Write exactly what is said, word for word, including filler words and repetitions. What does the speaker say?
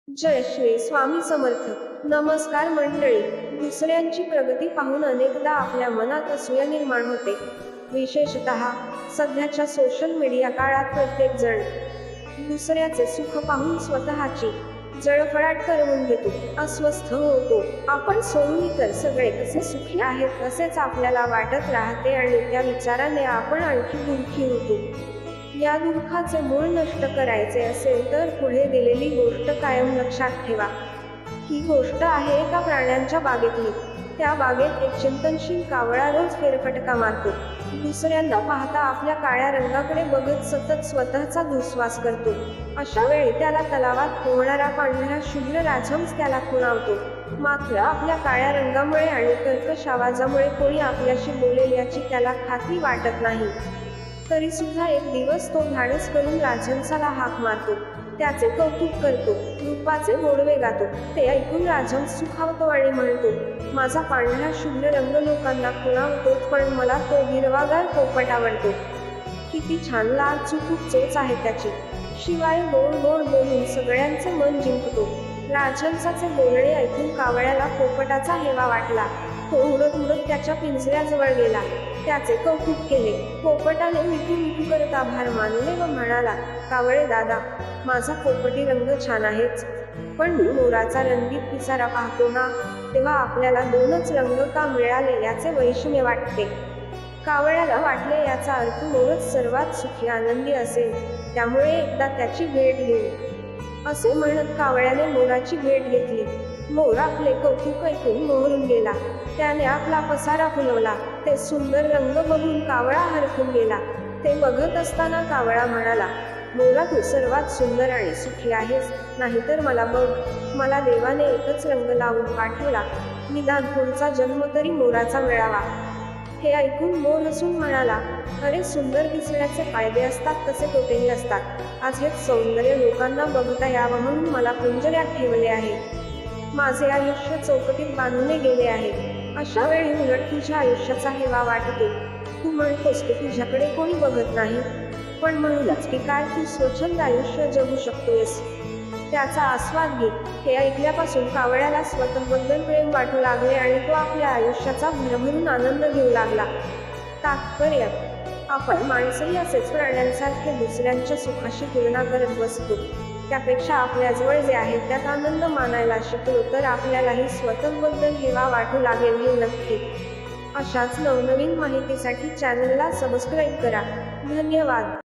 जय श्री स्वामी समर्थ. नमस्कार मंडळी. दुसऱ्यांची प्रगती पाहून अनेकदा आपल्या मनात असूया निर्माण होते. विशेषतः सध्याच्या सोशल मीडिया काळात प्रत्येक जण दुसऱ्याचे सुख पाहून स्वतःची जळफळाट करवून घेतो, अस्वस्थ होतो. आपण सोडून इतर सगळे कसे सुखी आहेत असेच आपल्याला वाटत राहते आणि त्या विचाराने आपण आणखी दुःखी होतो. या दुःखाचे मूळ नष्ट करायचे असेल तर पुढे दिलेली गोष्ट कायम लक्षात ठेवा. ही गोष्ट आहे एका प्राण्यांच्या बागेतली. त्या बागेत एक चिंतनशील कावळा रोज फेरफटका मारतो. दुसऱ्यांना पाहता आपल्या काळ्या रंगाकडे बघत सतत स्वतःचा दुःश्वास करतो. अशा वेळी त्याला तलावात पोहणारा पांढरा शुभ्र राजहंस त्याला खुणावतो. मात्र आपल्या काळ्या रंगामुळे आणि कर्कश आवाजामुळे कोणी आपल्याशी बोलेल याची त्याला खात्री वाटत नाही. तरी सुद्धा एक दिवस तो धाडस करून राजहंसाला हाक मारतो, त्याचे कौतुक करतो, रूपाचे गोडवे गातो. ते ऐकून राजहंस सुखावतो आणि म्हणतो, माझा पांढरा शुभ्र रंग लोकांना खुणावतोच, पण मला तो हिरवागार पोपट आवडतो. किती छान लाल चुटूक चोच आहे त्याची. शिवाय गोड गोड बोलून सगळ्यांचे मन जिंकतो. राजहंसाचे बोलणे ऐकून कावळ्याला पोपटाचा हेवा वाटला. तो उडत उडत त्याच्या पिंजऱ्याजवळ गेला, त्याचे कौतुक केले. पोपटाने मिठू मिठू करत आभार मानले व म्हणाला, कावळे दादा, माझा पोपटी रंग छान आहेच, पण मी मोराचा रंगीत पिसारा पाहतो ना, तेव्हा आपल्याला दोनच रंग का मिळाले याचे वैषम्य वाटते. कावळ्याला वाटले याचा अर्थ मोरच सर्वात सुखी आनंदी असेल, त्यामुळे एकदा त्याची भेट घेऊ. असे म्हणत कावळ्याने मोराची भेट घेतली. मोर आपले कौतुक ऐकून मोहरून गेला. त्याने आपला पसारा फुलवला. ते सुंदर रंग बघून कावळा हरखून गेला. ते बघत असताना कावळा म्हणाला, मोरा, तू सर्वात सुंदर आणि सुखी आहेस, नाहीतर मला बघ, मला देवाने एकच रंग लावून पाठवला, निदान पुढचा जन्म तरी मोराचा मिळावा. हे ऐकून मोर हसून म्हणाला, अरे, सुंदर दिसण्याचे फायदे असतात तसे तोटेही असतात. आज हेच सौंदर्य लोकांना बघता यावं म्हणून मला पिंजऱ्यात ठेवले आहे. माझे आयुष्य चौकटीत बांधले गेले आहे. अशा वेळी उलट तुझ्या आयुष्याचा हेवा वाटतो. तू म्हणतोस की तुझ्याकडे कोणी बघत नाही, पण म्हणूनच की काय तू स्वच्छंद आयुष्य जगू शकतोयस, त्याचा आस्वाद घे. हे ऐकल्यापासून कावळ्याला स्वतःबद्दल प्रेम वाटू लागले आणि तो आपल्या आयुष्याचा भरभरून आनंद घेऊ लागला. तात्पर्य, आपण माणसंही असेच प्राण्यांसारखे दुसऱ्यांच्या सुखाशी तुलना करत बसतो. त्यापेक्षा आपल्याजवळ जे आहे त्यात आनंद मानायला शिकलो तर आपल्यालाही स्वतःबद्दल हेवा वाटू लागेल हे नक्की. अशाच नवनवीन माहितीसाठी चॅनलला सबस्क्राईब करा. धन्यवाद.